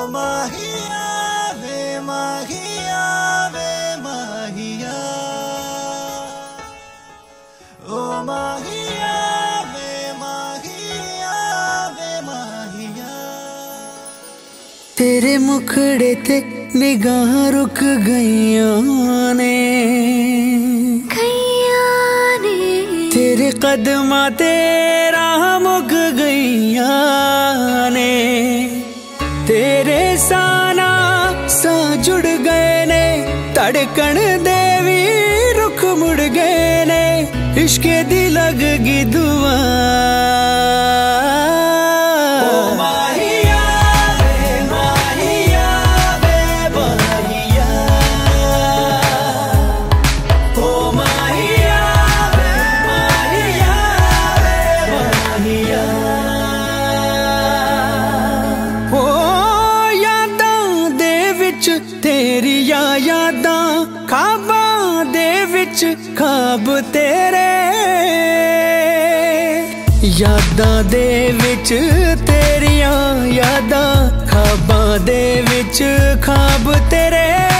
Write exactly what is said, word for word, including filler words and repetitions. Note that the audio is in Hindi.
माहिया वे माहिया वे माहिया, ओ माहिया वे माहिया वे माहिया। तेरे मुखड़े ते निगाह रुक गईयां ने, तेरे कदमां ते राह मुक गईयां ने, तेरे साना सा जुड़ गए ने, धड़कन दे भी रुख मुड़ गए ने, इश्के दी लग गई दुआ। तेरिया यादां ख्वाबां दे विच ख्वाब तेरे, यादां दे विच तेरिया यादां ख्वाबां दे विच ख्वाब तेरे।